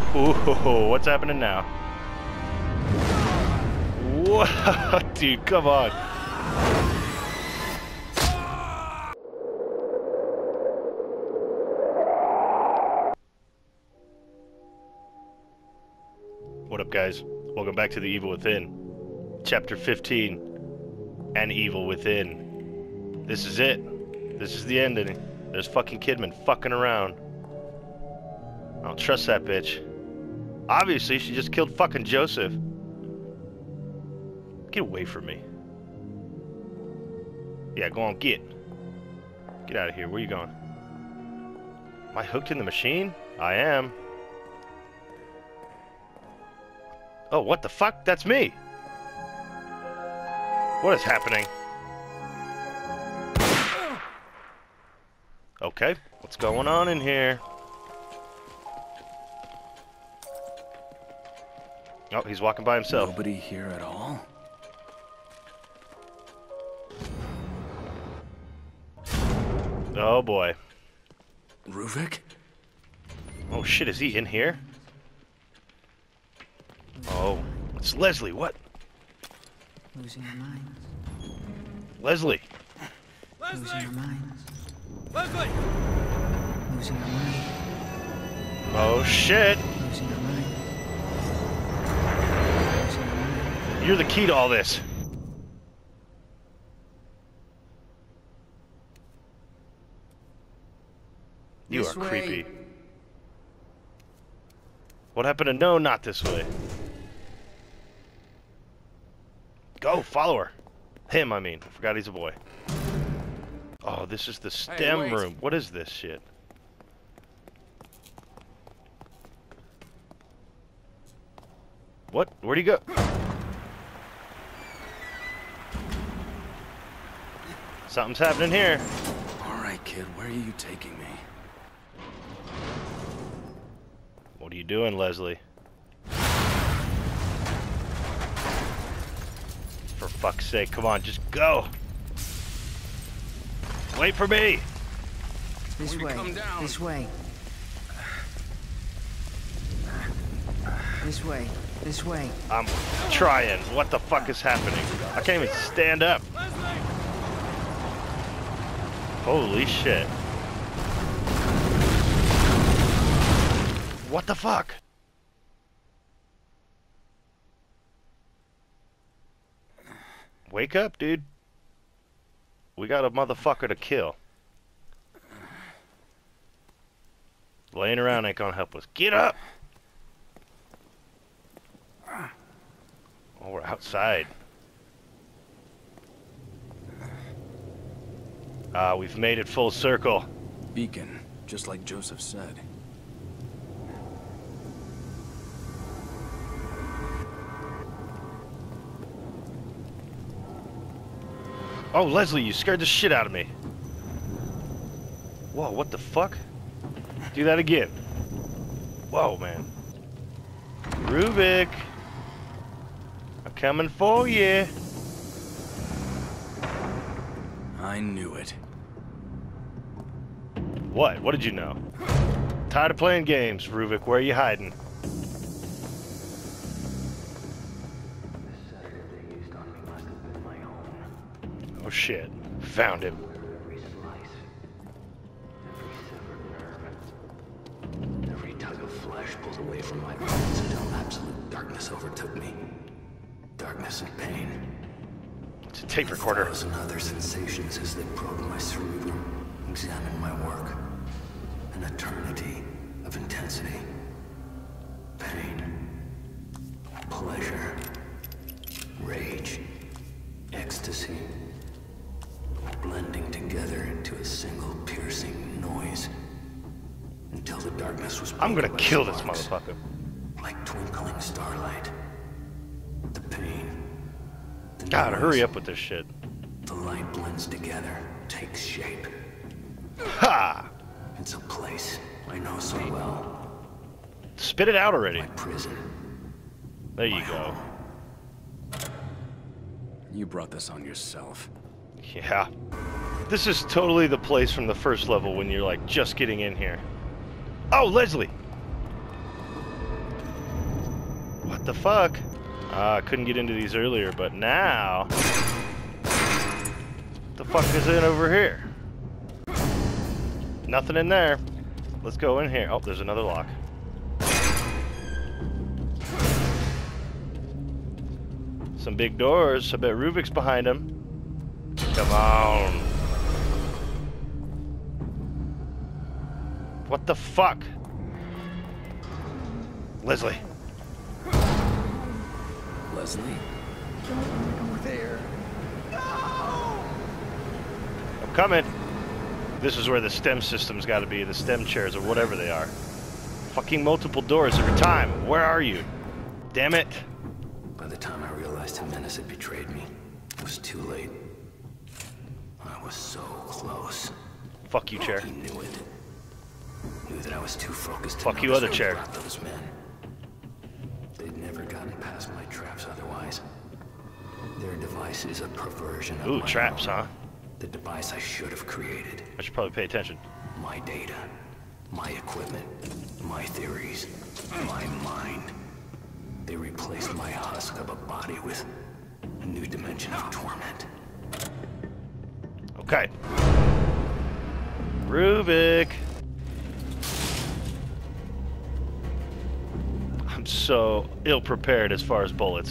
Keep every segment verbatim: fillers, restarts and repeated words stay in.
Ooh, what's happening now? Whoa, dude, come on. What up, guys? Welcome back to The Evil Within. Chapter fifteen. An Evil Within. This is it. This is the ending. There's fucking Kidman fucking around. I don't trust that bitch. Obviously, she just killed fucking Joseph. Get away from me. Yeah, go on, get. Get out of here. Where you going? Am I hooked in the machine? I am. Oh, what the fuck? That's me! What is happening? Okay, what's going on in here? Oh, he's walking by himself. Nobody here at all? Oh boy. Ruvik? Oh shit, is he in here? Oh, it's Leslie, what? Losing our minds. Leslie! Losing Leslie! our minds. Leslie! Losing our minds. Oh shit! Losing our minds. Losing our minds. You're the key to all this. You This are way. creepy. What happened to no, not this way? Go, follow her. Him, I mean. I forgot he's a boy. Oh, this is the STEM wait. room. What is this shit? What? Where'd he go? Something's happening here. Alright, kid, where are you taking me? What are you doing, Leslie? For fuck's sake, come on, just go! Wait for me! This When you way. come down. This way. This way. This way. I'm trying. What the fuck is happening? I can't even stand up. Leslie! Holy shit. What the fuck? Wake up, dude. We got a motherfucker to kill. Laying around ain't gonna help us. Get up! Oh, we're outside. Ah, we've made it full circle. Beacon, just like Joseph said. Oh, Leslie, you scared the shit out of me. Whoa, what the fuck? Do that again. Whoa, man. Ruvik. I'm coming for you. I knew it. What? What did you know? Tired of playing games, Ruvik. Where are you hiding? Oh shit. Found him. Every slice, every severed nerve, every tug of flesh pulled away from my bones until absolute darkness overtook me. Darkness and pain. It's a tape And recorder. A thousand other sensations as they probed my cerebrum, examined my work. An eternity of intensity, pain, pleasure, rage, ecstasy, blending together into a single piercing noise until the darkness was I'm gonna broken by kill this sparks, motherfucker. like twinkling starlight. The pain, the God, noise, hurry up with this shit. the light blends together, takes shape. Ha! It's a place I know so well. Spit it out already. My prison. There you my go. home. You brought this on yourself. Yeah. This is totally the place from the first level when you're like just getting in here. Oh, Leslie! the fuck? Uh, I couldn't get into these earlier, but now... What the fuck is in over here? Nothing in there. Let's go in here. Oh, there's another lock. Some big doors. I bet Ruvik's behind him. Come on. What the fuck? Leslie. Leslie? Don't go there. I'm coming. This is where the STEM system's got to be. The STEM chairs or whatever they are. Fucking multiple doors every time. Where are you? Damn it. By the time I realized Jimenez had betrayed me, it was too late. I was so close. Fuck you, chair. He knew it. Knew that I was too focused to Fuck you, notice other when he chair. brought those men. They'd never gotten past my traps otherwise. Their device is a perversion of Ooh, my traps, own. huh? The device I should have created. I should probably pay attention. My data, my equipment, my theories, my mind. They replaced my husk of a body with a new dimension of torment. Okay. Ruvik. I'm so ill-prepared as far as bullets.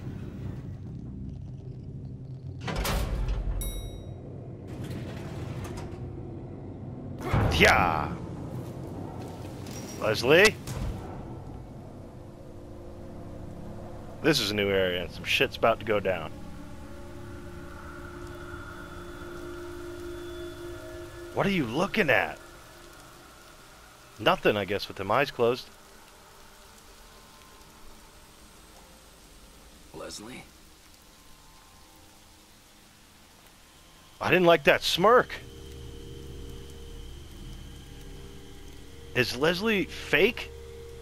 Yeah. Leslie? This is a new area and some shit's about to go down. What are you looking at? Nothing, I guess, with them eyes closed. Leslie? I didn't like that smirk. Is Leslie fake?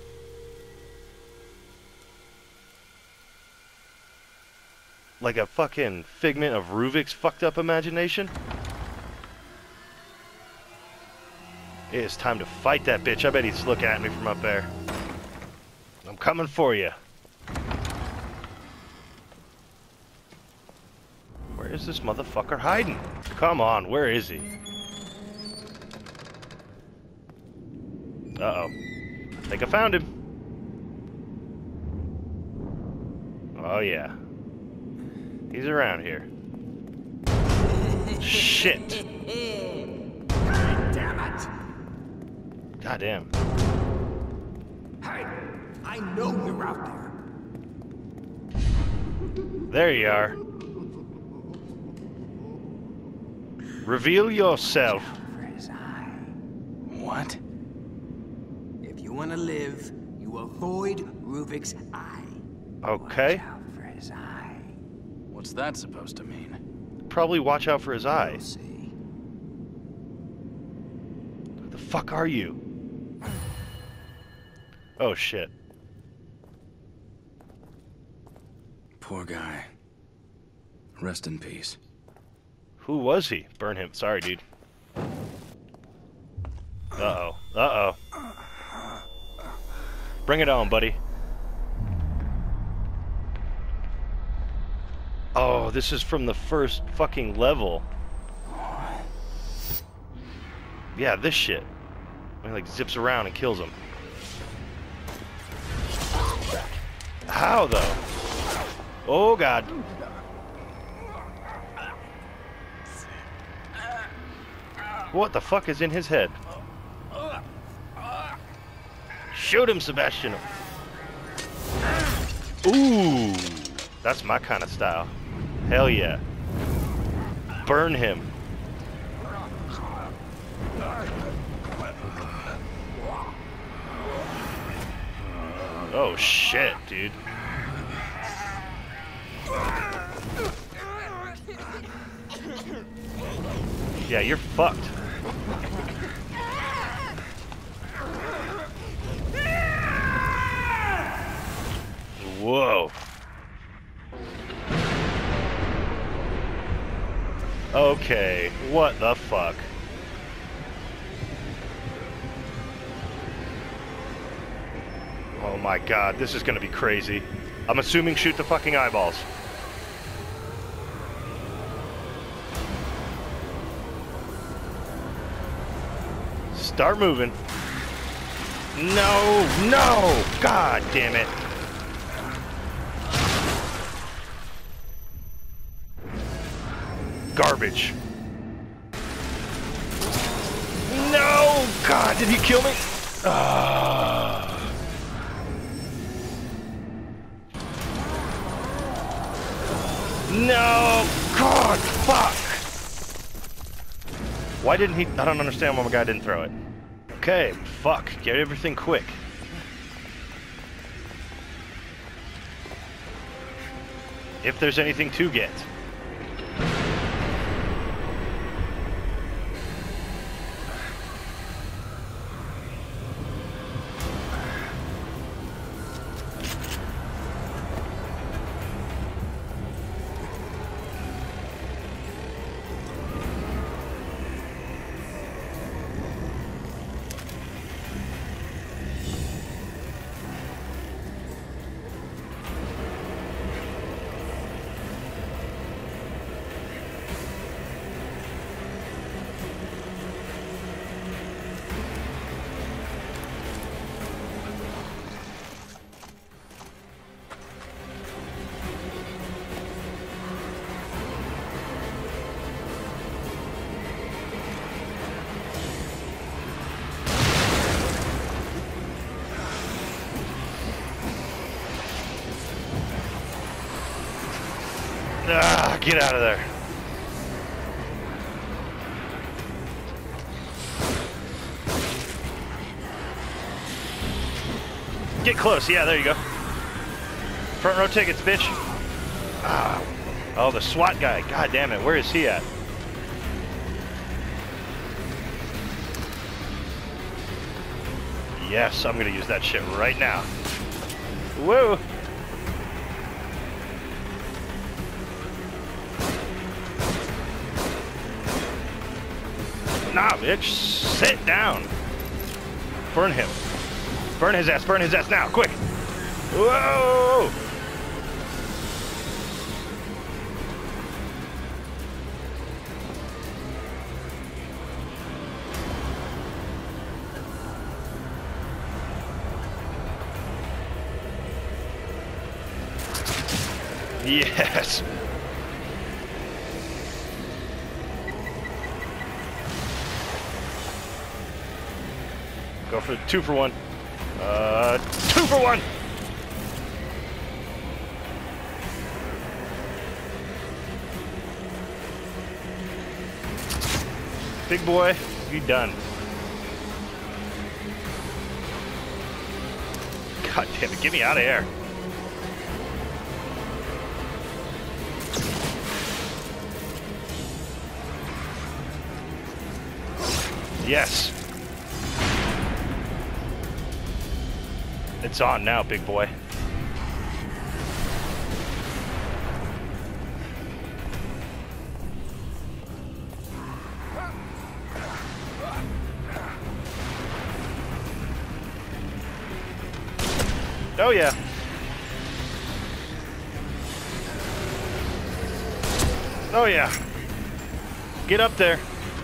Like a fucking figment of Ruvik's fucked up imagination? It is time to fight that bitch. I bet he's looking at me from up there. I'm coming for you. Where is this motherfucker hiding? Come on, where is he? Uh-oh. I think I found him. Oh, yeah. He's around here. Shit. Damn it! Goddamn. Hey, I know you're out there. There you are. Reveal yourself. For his eye. What? If you want to live, you avoid Ruvik's eye. Okay. Watch out for his eye. What's that supposed to mean? Probably watch out for his You'll eye. see. Who the fuck are you? Oh shit. Poor guy. Rest in peace. Who was he? Burn him. Sorry, dude. Uh-oh. Uh-oh. Bring it on, buddy. Oh, this is from the first fucking level. Yeah, this shit. He like zips around and kills him. How though? Oh god. What the fuck is in his head? Shoot him, Sebastian. Ooh, that's my kind of style. Hell yeah. Burn him. Oh shit, dude. Yeah, you're fucked. Whoa. Okay, what the fuck? Oh my god, this is gonna be crazy. I'm assuming shoot the fucking eyeballs. Start moving. No, no! God damn it. Garbage. No! God, did he kill me? Ah. No! God, fuck! Why didn't he? I don't understand why my guy didn't throw it. Okay, fuck. Get everything quick. If there's anything to get. Ah, get out of there. Get close. Yeah, there you go. Front row tickets, bitch. Ah. Oh, the SWAT guy. God damn it. Where is he at? Yes, I'm going to use that shit right now. Whoa. Nah, bitch. Sit down. Burn him. Burn his ass. Burn his ass now. Quick. Whoa. Yes. Go for the two for one. Uh, two for one. Big boy, you done. God damn it, get me out of here. Yes. It's on now, big boy. Oh yeah. Oh yeah. Get up there.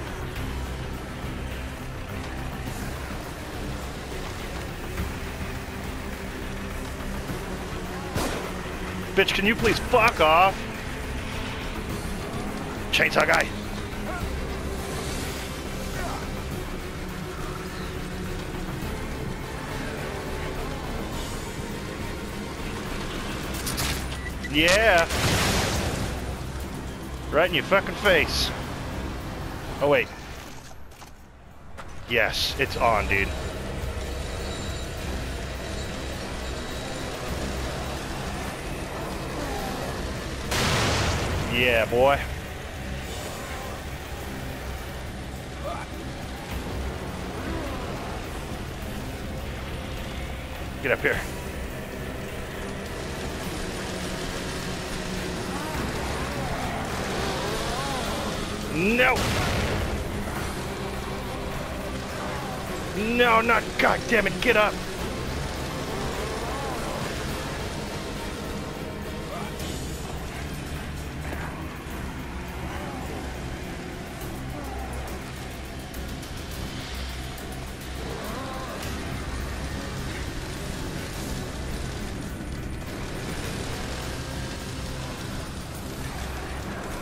Bitch, can you please fuck off? Chainsaw guy. Yeah. Right in your fucking face. Oh, wait. Yes, it's on, dude. Yeah, boy. Get up here. No. No, not, god damn it, get up.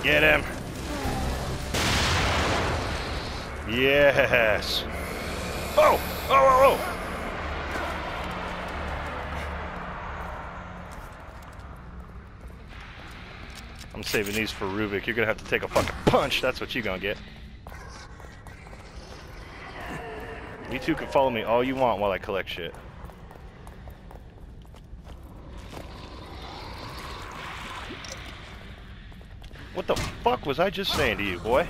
Get him. Yes. Oh! Oh, oh, oh! I'm saving these for Rubik. You're gonna have to take a fucking punch. That's what you're gonna get. You two can follow me all you want while I collect shit. What the fuck was I just saying to you, boy?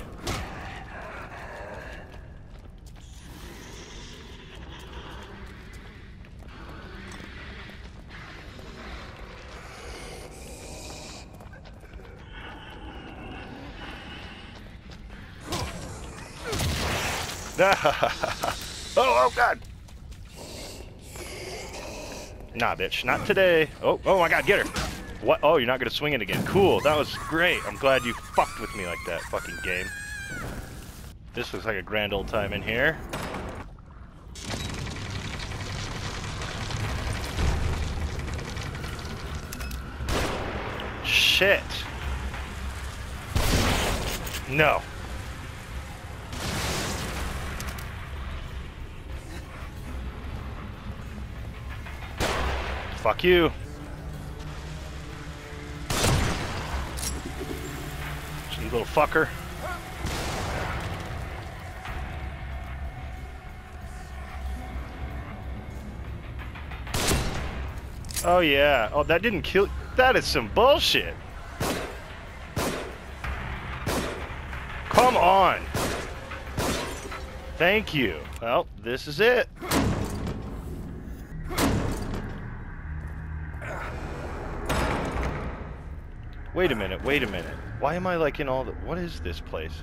oh, oh, God. Nah, bitch. Not today. Oh, oh my God, get her. What? Oh, you're not going to swing it again. Cool. That was great. I'm glad you fucked with me like that, fucking game. This looks like a grand old time in here. Shit. No. Fuck you. You little fucker. Oh yeah. Oh, that didn't kill. That is some bullshit. Come on. Thank you. Well, this is it. Wait a minute, wait a minute. Why am I like in all the... What is this place?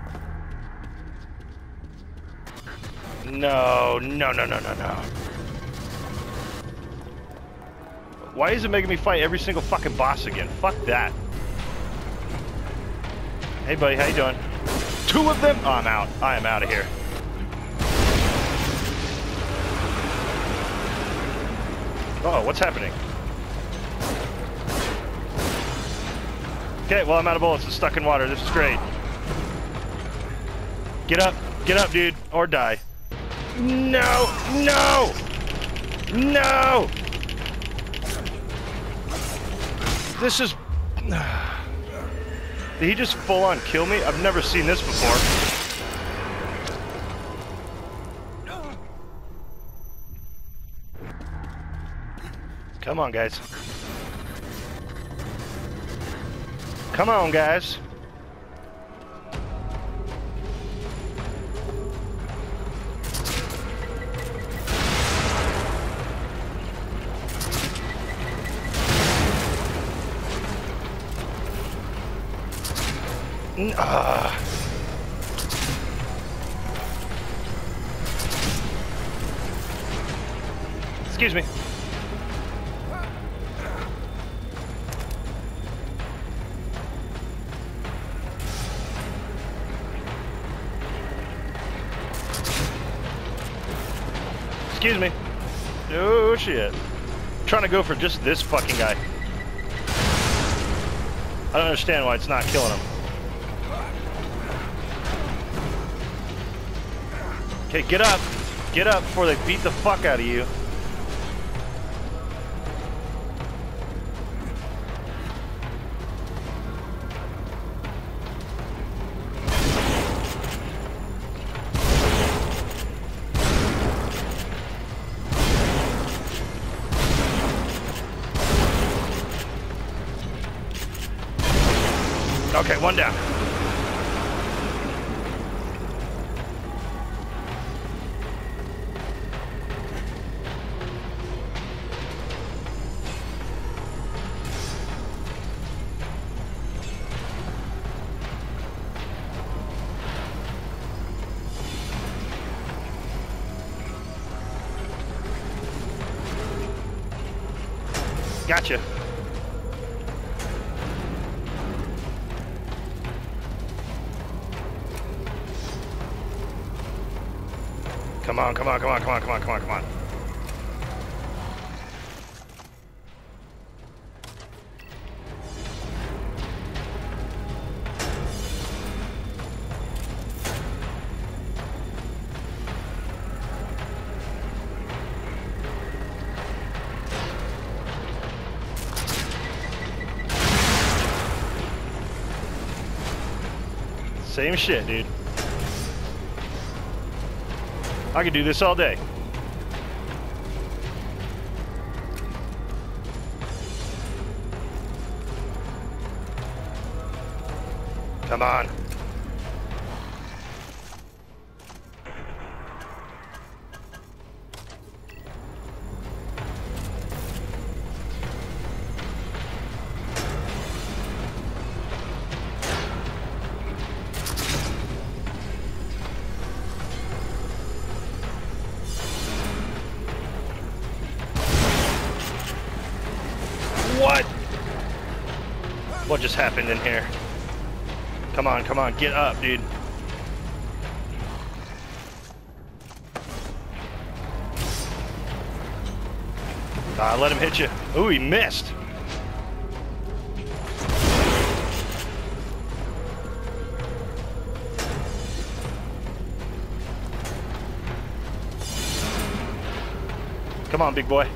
No, no, no, no, no, no. Why is it making me fight every single fucking boss again? Fuck that. Hey buddy, how you doing? Two of them? Oh, I'm out. I am out of here. Uh oh, what's happening? Okay, well, I'm out of bullets and stuck in water. This is great. Get up. Get up, dude. Or die. No! No! No! This is... Did he just full-on kill me? I've never seen this before. Come on, guys. Come on, guys. Ah. Excuse me. Excuse me. Oh shit. I'm trying to go for just this fucking guy. I don't understand why it's not killing him. Okay, get up. Get up before they beat the fuck out of you. Okay, one down. Gotcha. Come on, come on, come on, come on, come on, come on, come on. Same shit, dude. I could do this all day. Come on. What? What just happened in here? Come on, come on, get up, dude. Ah, let him hit you. Ooh, he missed. Come on, big boy.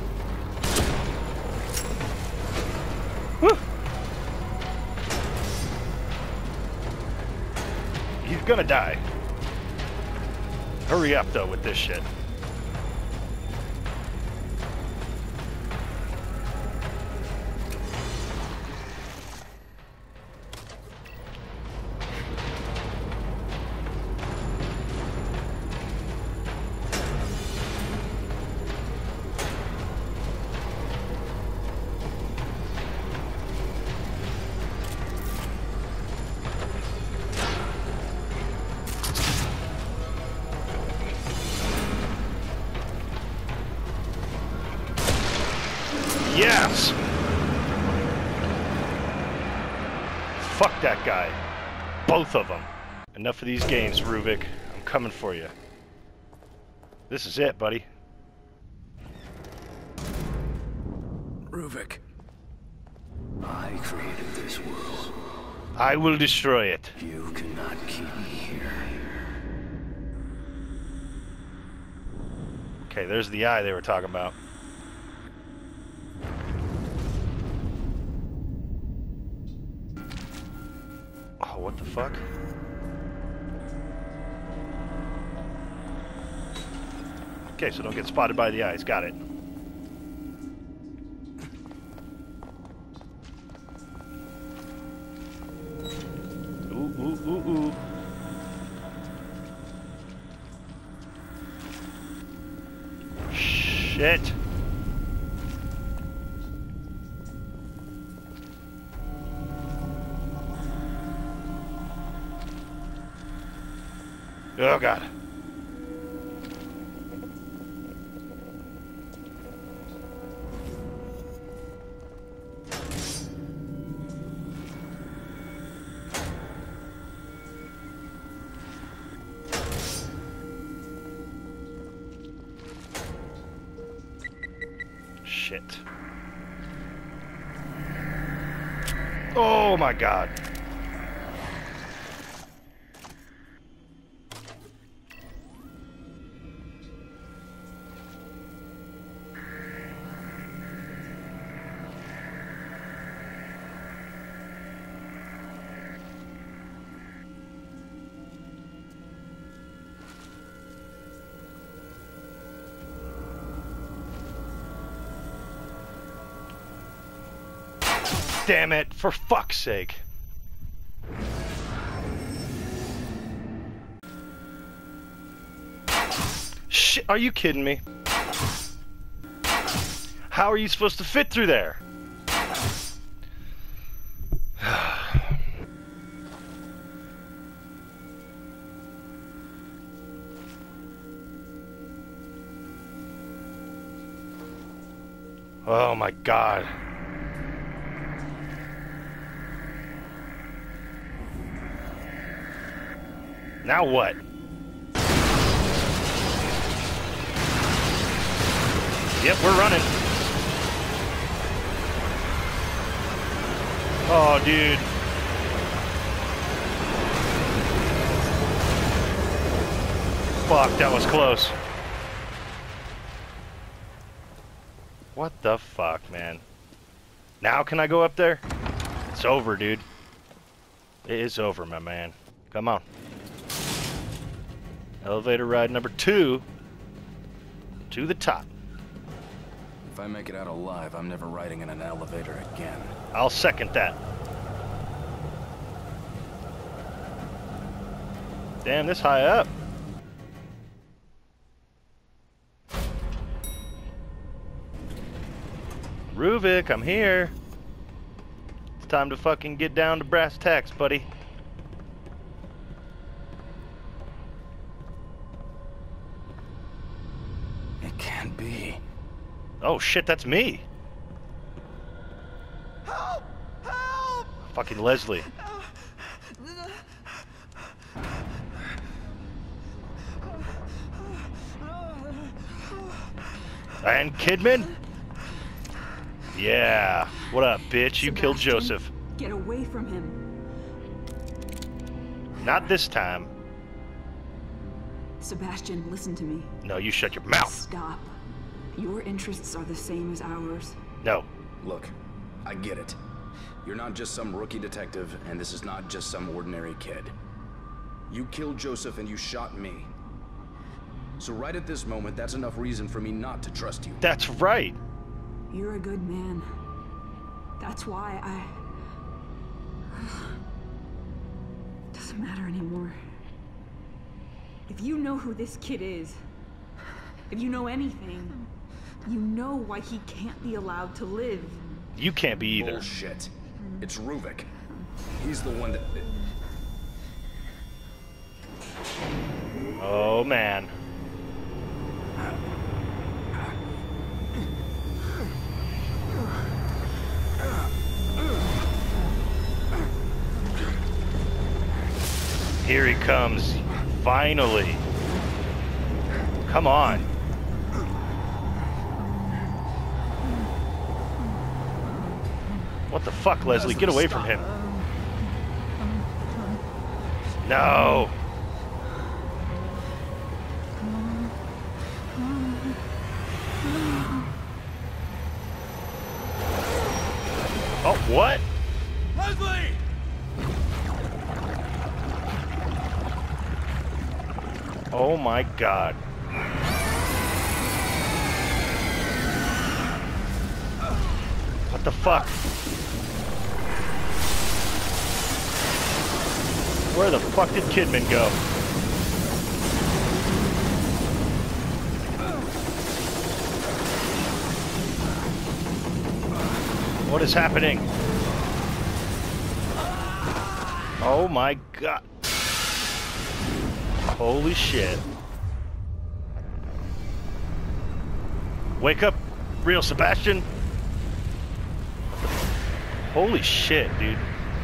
Woo. He's gonna die. Hurry up, though, with this shit. Yes! Fuck that guy. Both of them. Enough of these games, Ruvik. I'm coming for you. This is it, buddy. Ruvik. I created this world. I will destroy it. You cannot keep me here. Okay, there's the eye they were talking about. Oh, what the fuck? Okay, so don't get spotted by the eyes. Got it. Ooh, ooh, ooh, ooh. Shit. Oh, God. Shit. Oh, my God. Damn it, for fuck's sake. Shit, are you kidding me? How are you supposed to fit through there? Oh my God. Now what? Yep, we're running. Oh, dude. Fuck, that was close. What the fuck, man? Now can I go up there? It's over, dude. It is over, my man. Come on. Elevator ride number two to the top. If I make it out alive, I'm never riding in an elevator again. I'll second that. Damn, this high up. Ruvik, I'm here. It's time to fucking get down to brass tacks, buddy. It can't be. Oh shit, that's me. Help! Help! Fucking Leslie. And Kidman? Yeah. What up, bitch? You killed Sebastian, Joseph. Get away from him. Not this time. Sebastian, listen to me. No, you shut your mouth. Stop. Your interests are the same as ours. No. Look, I get it. You're not just some rookie detective, and this is not just some ordinary kid. You killed Joseph and you shot me. So right at this moment, that's enough reason for me not to trust you. That's right. You're a good man. That's why I... Doesn't matter anymore. If you know who this kid is, if you know anything, you know why he can't be allowed to live. You can't be either. Bullshit. It's Ruvik. He's the one that... Oh, man. Here he comes. Finally. Come on. What the fuck, Leslie? Get away from him. No. Oh, what? Leslie! Oh my God. What the fuck? Where the fuck did Kidman go? What is happening? Oh my God. Holy shit. Wake up, real Sebastian. Holy shit, dude.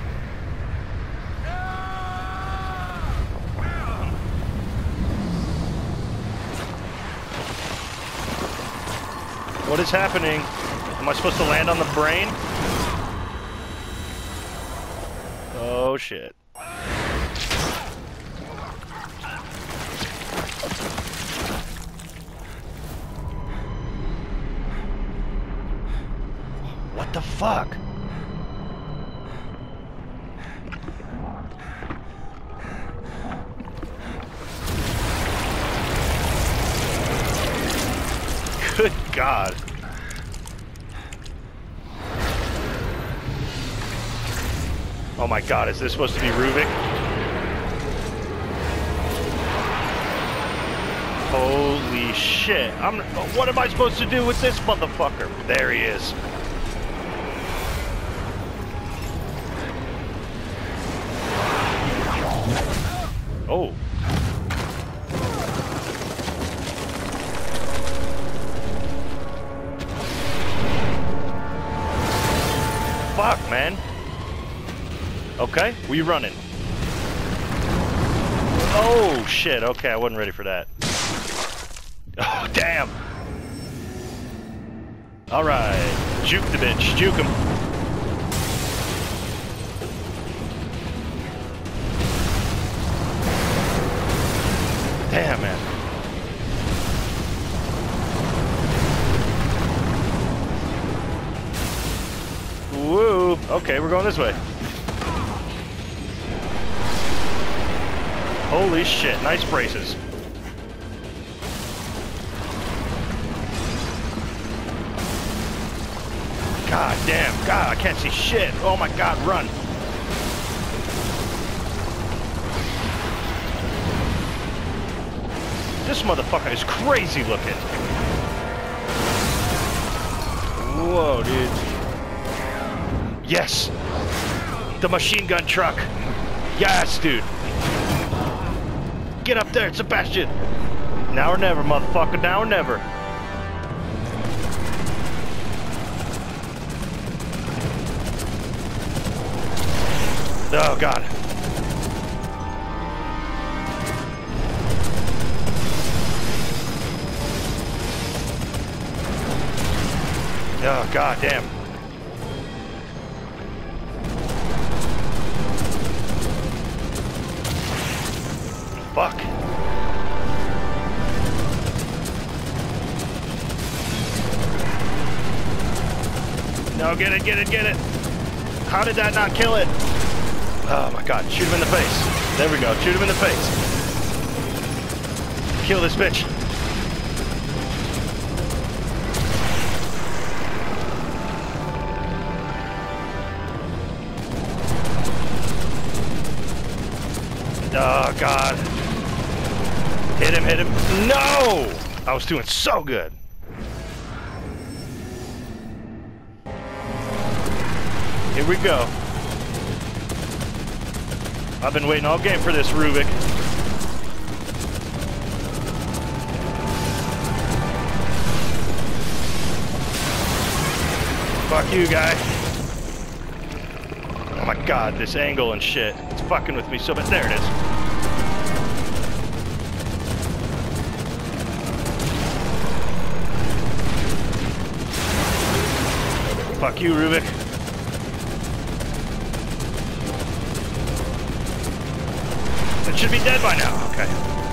What is happening? Am I supposed to land on the brain? Oh shit. What the fuck? Good God. Oh my God, is this supposed to be Ruvik? Holy shit. I'm what am I supposed to do with this motherfucker? There he is. Oh. Fuck, man. Okay, we running. Oh, shit. Okay, I wasn't ready for that. Oh, damn. All right. Juke the bitch. Juke him. Damn, man. Woo. Okay, we're going this way. Holy shit, nice braces. God damn, God, I can't see shit. Oh my God, run. This motherfucker is crazy looking. Whoa, dude. Yes! The machine gun truck. Yes, dude. Get up there, Sebastian. Now or never, motherfucker, now or never. Oh, God. Oh, God damn. Fuck. No, get it, get it, get it. How did that not kill it? Oh my God, shoot him in the face. There we go, shoot him in the face. Kill this bitch. Oh God. Hit him, hit him. No! I was doing so good. Here we go. I've been waiting all game for this, Rubik. Fuck you, guy. Oh my God, this angle and shit. It's fucking with me so bad. There it is. Fuck you, Rubik. It should be dead by now. Okay.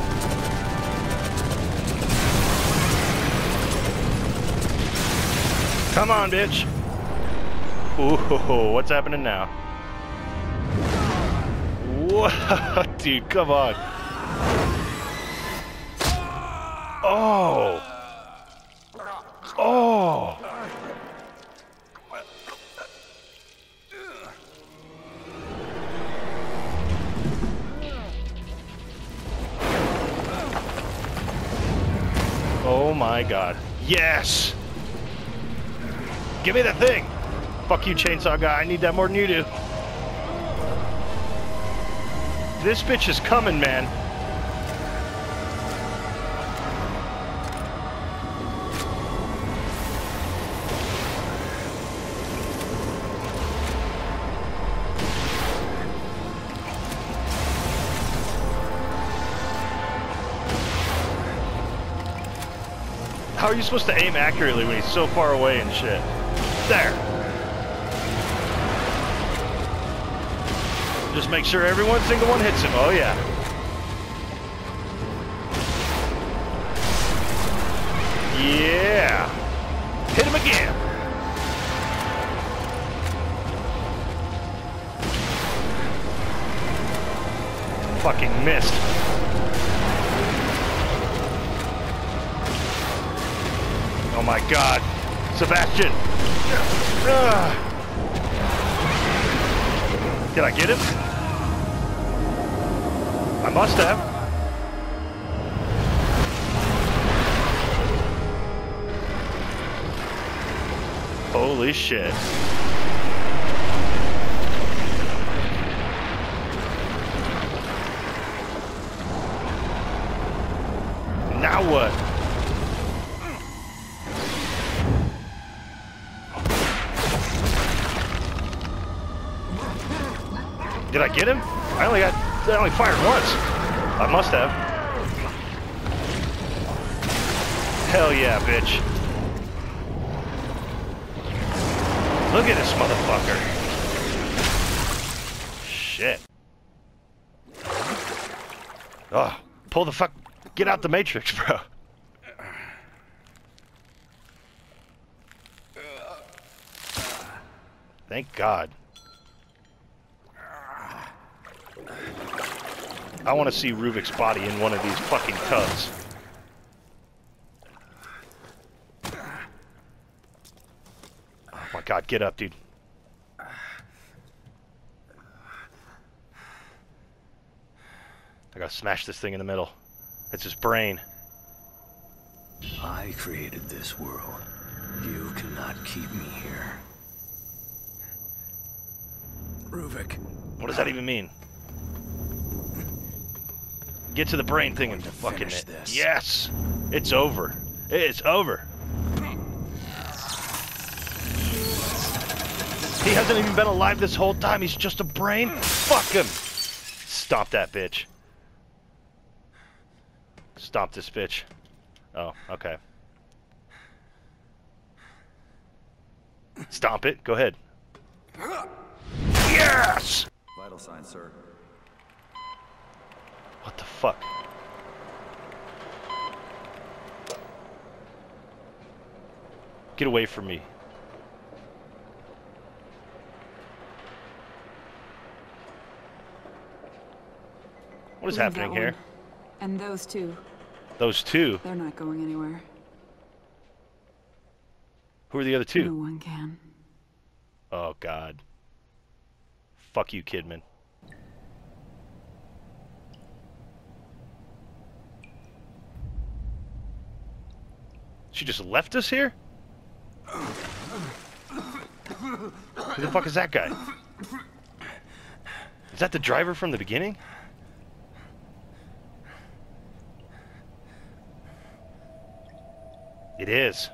Come on, bitch. Ooh, what's happening now? Whoa, dude, come on. Oh. Oh. Oh my God. Yes! Give me that thing! Fuck you, chainsaw guy. I need that more than you do. This bitch is coming, man. How are you supposed to aim accurately when he's so far away and shit? There. Just make sure every one single one hits him. Oh yeah. Yeah. Hit him again. Fucking missed. Oh my God. Sebastian. Uh. Did I get him? I must have. Holy shit. Now what? Did I get him? I only got, I only fired once. I must have. Hell yeah, bitch. Look at this motherfucker. Shit. Oh, pull the fuck, get out the Matrix, bro. Thank God. I want to see Ruvik's body in one of these fucking tubs. Oh my god, get up, dude. I gotta smash this thing in the middle. It's his brain. I created this world. You cannot keep me here. Ruvik. What does that even mean? Get to the brain thing and to fucking finish it. this. Yes! It's over. It's over. He hasn't even been alive this whole time. He's just a brain. Fuck him. Stomp that bitch. Stomp this bitch. Oh, okay. Stomp it. Go ahead. Yes! Vital signs, sir. What the fuck? Get away from me. What is Leave happening that here? one. And those two, Those two? they're not going anywhere. Who are the other two? No one can. Oh, God. Fuck you, Kidman. She just left us here? Who the fuck is that guy? Is that the driver from the beginning? It is.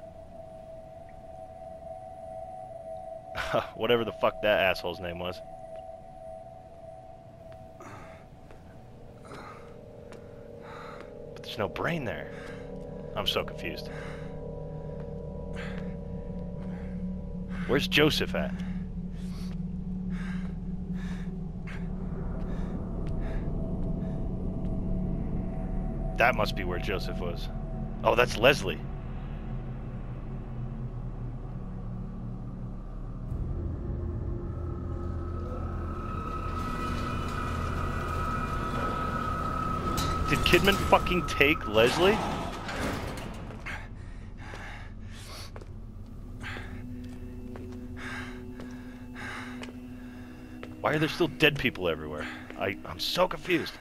Whatever the fuck that asshole's name was. But there's no brain there. I'm so confused. Where's Joseph at? That must be where Joseph was. Oh, that's Leslie. Did Kidman fucking take Leslie? Why are there still dead people everywhere? I, I'm so confused.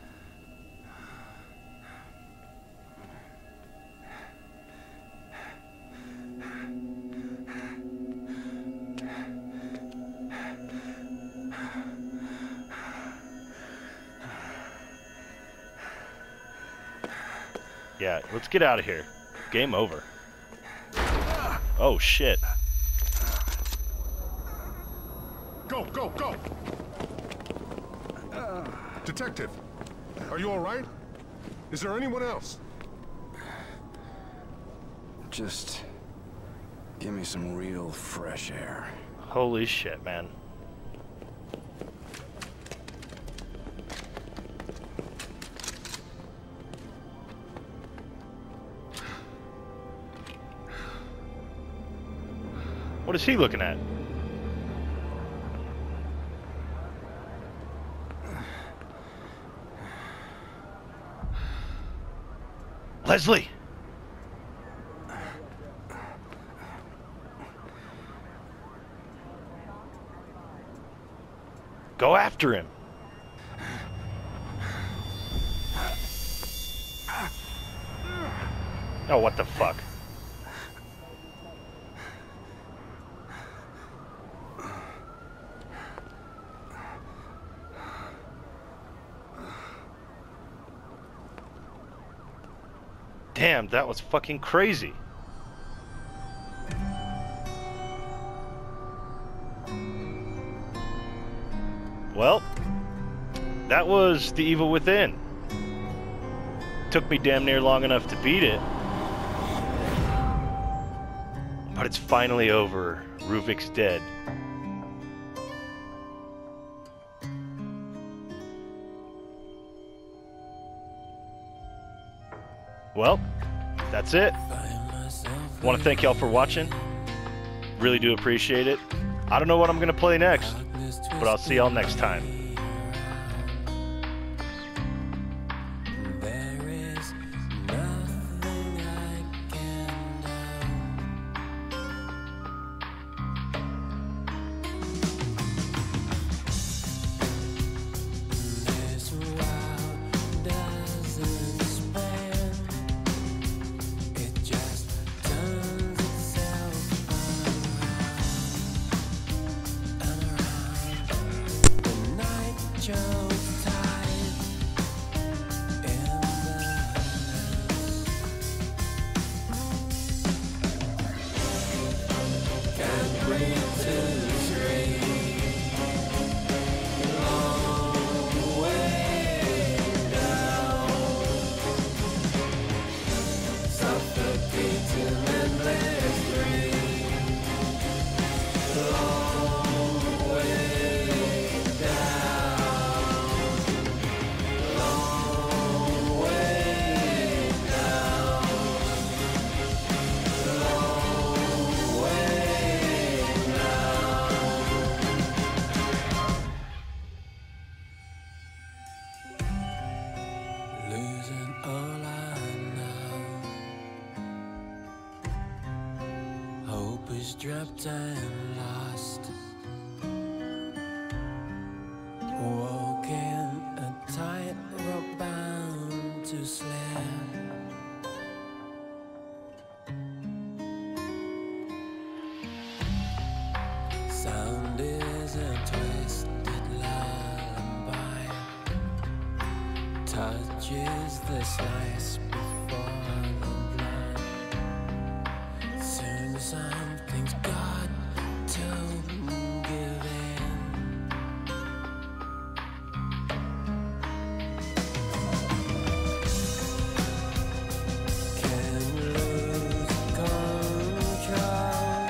Yeah, let's get out of here. Game over. Oh, shit. Go, go, go! Detective, are you all right? Is there anyone else? Just give me some real fresh air. Holy shit, man. What is he looking at? Leslie! Go after him. Oh, what the fuck? Damn, that was fucking crazy. Well, that was The Evil Within. Took me damn near long enough to beat it. But it's finally over. Ruvik's dead. Well, that's it. Want to thank y'all for watching. Really do appreciate it. I don't know what I'm going to play next, but I'll see y'all next time. choked tight in the nest. Can't breathe to dream. Long way down, suffocating endless dream. Long way down, long way down, long way down. Losing all I know. Hope is trapped and lost. Walking a tightrope bound to slip. Sound is a twisted lullaby. Touch is the slice before the blood. Soon something's got to give in. Can lose control.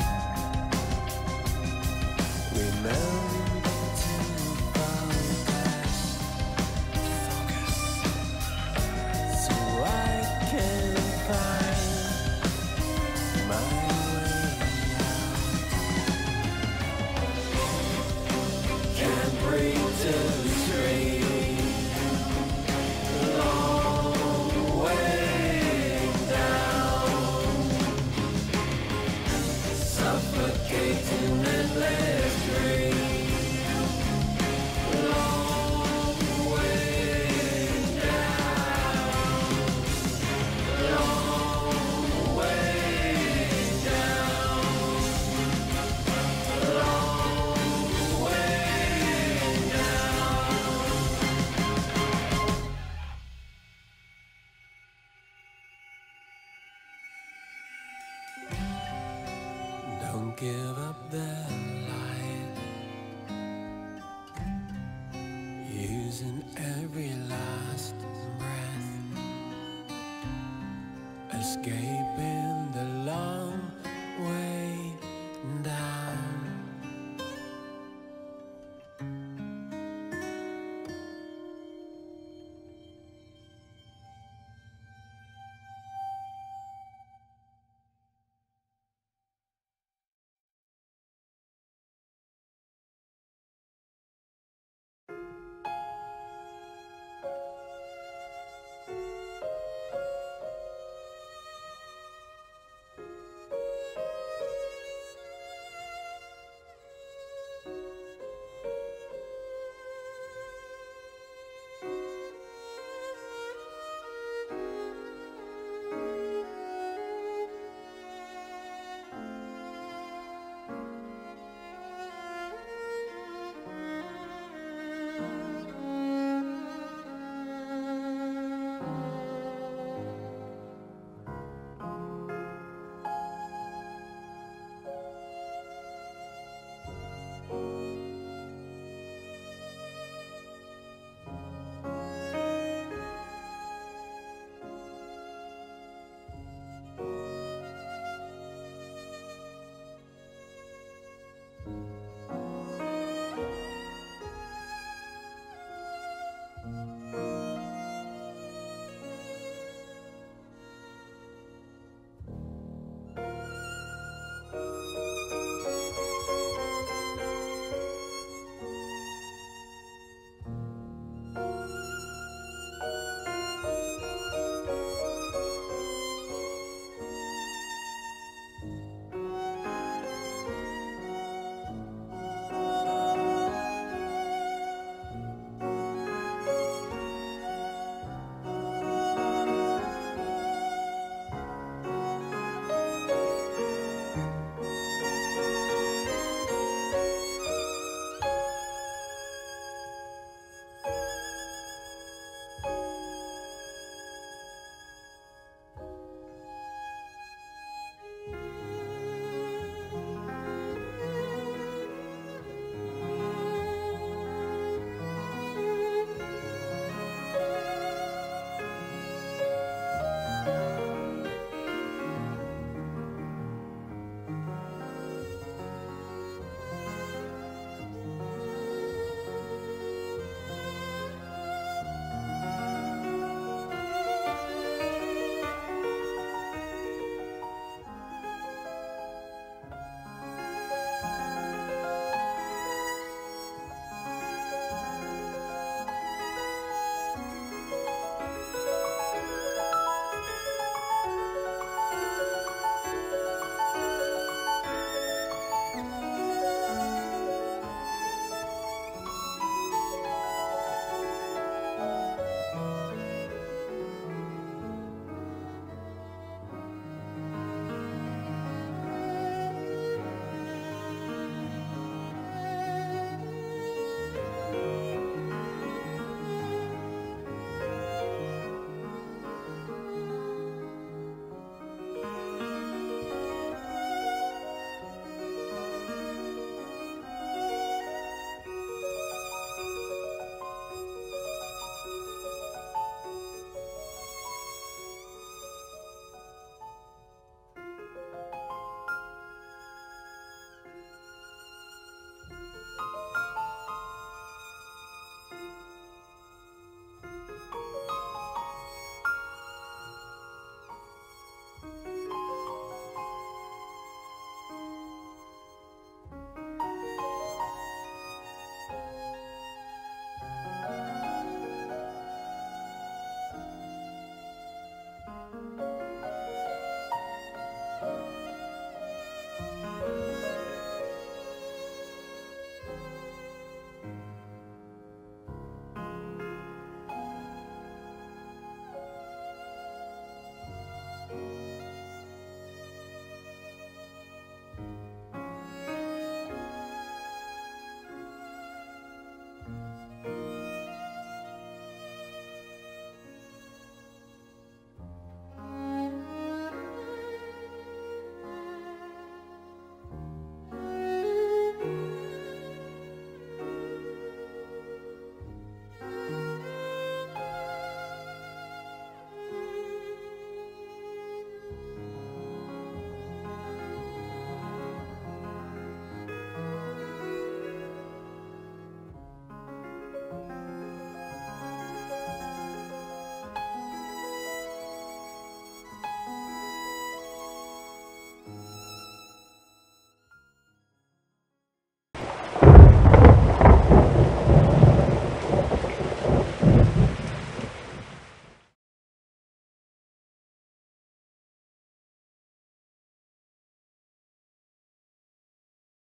Remember to focus, focus, so I can find my way out. Can't breathe to dream. Long way down, suffocating endless dream. Long way down, long way down, long way down. Don't give up the light, using every last breath, escaping the long way down. Thank you.